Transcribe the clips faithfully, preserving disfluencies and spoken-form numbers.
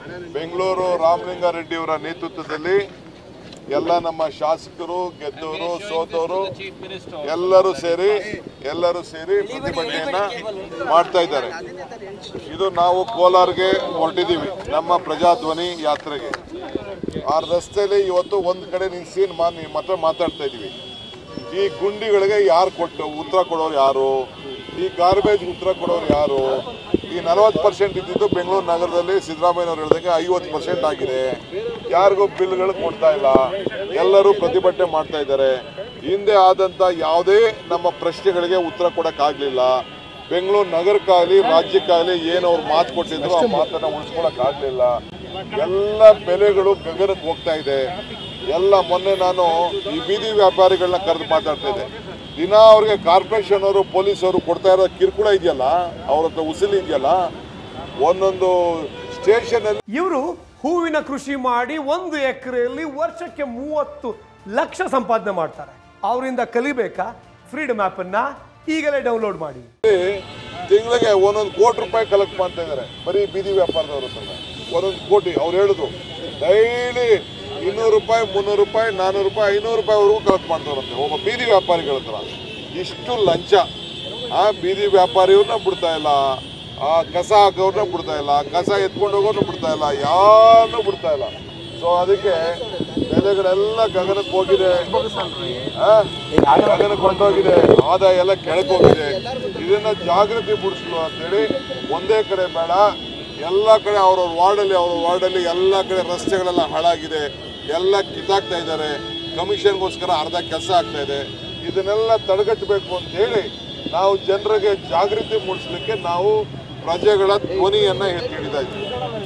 ಬೆಂಗಳೂರು ರಾಮಲಿಂಗಾರೆಡ್ಡಿ ಅವರ ನೇತೃತ್ವದಲ್ಲಿ ಎಲ್ಲ ನಮ್ಮ ಶಾಸಕರು ಗೆದ್ದವರು ಸೋತವರು ಎಲ್ಲರೂ ಸೇರಿ ಎಲ್ಲರೂ ಸೇರಿ ಪ್ರತಿಭಟನೆಯನ್ನ ಮಾಡ್ತಾ ಇದ್ದಾರೆ. ಇದು ನಾವು ಕೋಲಾರ್ಗೆ ಹೊರಟಿದ್ದೀವಿ ನಮ್ಮ ಪ್ರಜಾಧ್ವನಿ ಯಾತ್ರೆಗೆ. ಆ ರಸ್ತೆಯಲ್ಲಿ ಇವತ್ತು ಒಂದು ಕಡೆ ನಿಲ್ಸಿ ಮಾತ್ರ ಮಾತಾಡ್ತಾ ಇದ್ದೀವಿ. ಈ ಗುಂಡಿಗಳಿಗೆ ಯಾರು ಕೊಟ್ಟು ಉತ್ತರ ಕೊಡೋರು ಯಾರು? ಈ ಗಾರ್ಬೇಜ್ ಉತ್ತರ ಕೊಡೋರು ಯಾರು? ಈ ನಲವತ್ತು ಪರ್ಸೆಂಟ್ ಇದ್ದಿದ್ದು ಬೆಂಗಳೂರು ನಗರದಲ್ಲಿ ಸಿದ್ದರಾಮಯ್ಯನವರು ಹೇಳಿದಂಗೆ ಐವತ್ತು ಪರ್ಸೆಂಟ್ ಆಗಿದೆ. ಯಾರಿಗೂ ಬಿಲ್ಗಳು ಕೊಡ್ತಾ ಇಲ್ಲ, ಎಲ್ಲರೂ ಪ್ರತಿಭಟನೆ ಮಾಡ್ತಾ ಇದ್ದಾರೆ. ಹಿಂದೆ ಆದಂಥ ಯಾವುದೇ ನಮ್ಮ ಪ್ರಶ್ನೆಗಳಿಗೆ ಉತ್ತರ ಕೊಡೋಕ್ಕಾಗಲಿಲ್ಲ. ಬೆಂಗಳೂರು ನಗರಕ್ಕಾಗಲಿ ರಾಜ್ಯಕ್ಕಾಗಲಿ ಏನು ಅವ್ರು ಮಾತು ಕೊಟ್ಟಿದ್ರು ಆ ಮಾತನ್ನು ಉಳಿಸ್ಕೊಳಕ್ಕಾಗಲಿಲ್ಲ. ಎಲ್ಲ ಬೆಲೆಗಳು ಗಗನಕ್ಕೆ ಹೋಗ್ತಾ ಇದೆ. ಎಲ್ಲ ಮೊನ್ನೆ ನಾನು ಈ ಬೀದಿ ವ್ಯಾಪಾರಿಗಳನ್ನ ಕರೆದು ಮಾತಾಡ್ತಾ ಇದ್ದೆ. ದಿನ ಅವ್ರಿಗೆ ಕಾರ್ಪೊರೇಷನ್ ಅವರು ಪೊಲೀಸವರು ಕೊಡ್ತಾ ಇರೋ ಕಿರುಕುಳ ಇದೆಯಲ್ಲ, ಅವ್ರ ಹತ್ರ ಉಸಿಲಿ ಇದೆಯಲ್ಲ, ಒಂದೊಂದು ಸ್ಟೇಷನ್ ಅಲ್ಲಿ ಇವರು ಹೂವಿನ ಕೃಷಿ ಮಾಡಿ ಒಂದು ಎಕರೆಯಲ್ಲಿ ವರ್ಷಕ್ಕೆ ಮೂವತ್ತು ಲಕ್ಷ ಸಂಪಾದನೆ ಮಾಡ್ತಾರೆ. ಅವರಿಂದ ಕಲಿಬೇಕಾ? ಫ್ರೀಡಮ್ ಆಪ್ ಅನ್ನ ಈಗಲೇ ಡೌನ್ಲೋಡ್ ಮಾಡಿ. ತಿಂಗಳಿಗೆ ಒಂದೊಂದು ಕೋಟಿ ರೂಪಾಯಿ ಕಲೆಕ್ಟ್ ಮಾಡ್ತಾ ಇದ್ದಾರೆ ಬರೀ ಬೀದಿ ವ್ಯಾಪಾರದವ್ರ ಹತ್ರ. ಒಂದೊಂದು ಕೋಟಿ ಅವ್ರು ಹೇಳಿದ್ರು ಡೈಲಿ ಇನ್ನೂರು ರೂಪಾಯಿ ಮುನ್ನೂರು ರೂಪಾಯಿ ನಾನ್ನೂರು ರೂಪಾಯಿ ಐನೂರು ರೂಪಾಯಿವರೆಗೂ ಕಲೆಕ್ಟ್ ಮಾಡ್ತಾರಂತೆ ಒಬ್ಬ ಬೀದಿ ವ್ಯಾಪಾರಿಗಳ ಹತ್ರ. ಇಷ್ಟು ಲಂಚ. ಆ ಬೀದಿ ವ್ಯಾಪಾರಿಯವ್ರನ್ನ ಬಿಡ್ತಾ ಇಲ್ಲ, ಆ ಕಸ ಹಾಕೋರ್ನ ಬಿಡ್ತಾ ಇಲ್ಲ, ಕಸ ಎತ್ಕೊಂಡು ಹೋಗೋರ್ನ ಬಿಡ್ತಾ ಇಲ್ಲ, ಯಾರನ್ನೂ ಬಿಡ್ತಾ ಇಲ್ಲ. ಸೊ ಅದಕ್ಕೆ ಬೆಲೆಗಳೆಲ್ಲ ಗಗನಕ್ಕೆ ಹೋಗಿದೆ, ಗಗನಕ್ಕೆ ಹೊರಟೋಗಿದೆ, ಆದಾಯ ಎಲ್ಲ ಕೆಳಗೆ ಹೋಗಿದೆ. ಇದನ್ನ ಜಾಗೃತಿ ಮೂಡಿಸಲು ಅಂತೇಳಿ ಒಂದೇ ಕಡೆ ಬೇಡ, ಎಲ್ಲ ಕಡೆ ಅವ್ರವ್ರ ವಾರ್ಡಲ್ಲಿ ಅವ್ರ ವಾರ್ಡಲ್ಲಿ ಎಲ್ಲ ಕಡೆ ರಸ್ತೆಗಳೆಲ್ಲ ಹಾಳಾಗಿದೆ, ಎಲ್ಲ ಕಿತ್ತಾಕ್ತಾ ಇದ್ದಾರೆ. ಕಮಿಷನ್ಗೋಸ್ಕರ ಅರ್ಧ ಕೆಲಸ ಆಗ್ತಾ ಇದೆ. ಇದನ್ನೆಲ್ಲ ತಡೆಗಟ್ಟಬೇಕು ಅಂತ ಹೇಳಿ ನಾವು ಜನರಿಗೆ ಜಾಗೃತಿ ಮೂಡಿಸಲಿಕ್ಕೆ ನಾವು ಪ್ರಜೆಗಳ ಧ್ವನಿಯನ್ನ ಎತ್ತಿ ಹಿಡಿತಾ ಇದ್ದೀವಿ.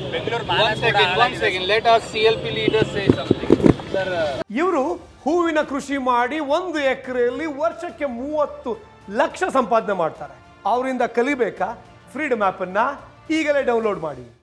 ಇವರು ಹೂವಿನ ಕೃಷಿ ಮಾಡಿ ಒಂದು ಎಕರೆಯಲ್ಲಿ ವರ್ಷಕ್ಕೆ ಮೂವತ್ತು ಲಕ್ಷ ಸಂಪಾದನೆ ಮಾಡ್ತಾರೆ. ಅವರಿಂದ ಕಲಿಬೇಕಾ? ಫ್ರೀಡಮ್ ಆಪ್ ಅನ್ನ ಈಗಲೇ ಡೌನ್ಲೋಡ್ ಮಾಡಿ.